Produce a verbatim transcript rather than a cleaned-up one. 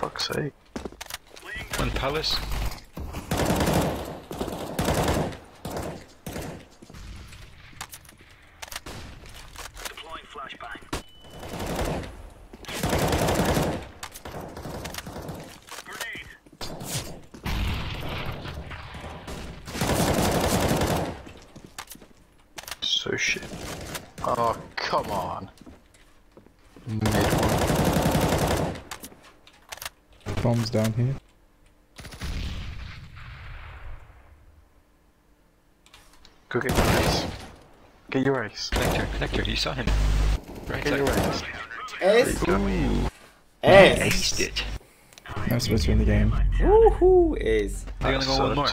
fuck's sake. One palace. Deploying flashbang. Grenade. So shit. Oh, come on. Mid one. Bombs down here. Go get your ace. Get your ace. Connector, connector, you saw him. Right Get side. your ace. Ace. Go. Ace. Aced it. That's supposed to be in the game. Woohoo! Ace. They're gonna go one more.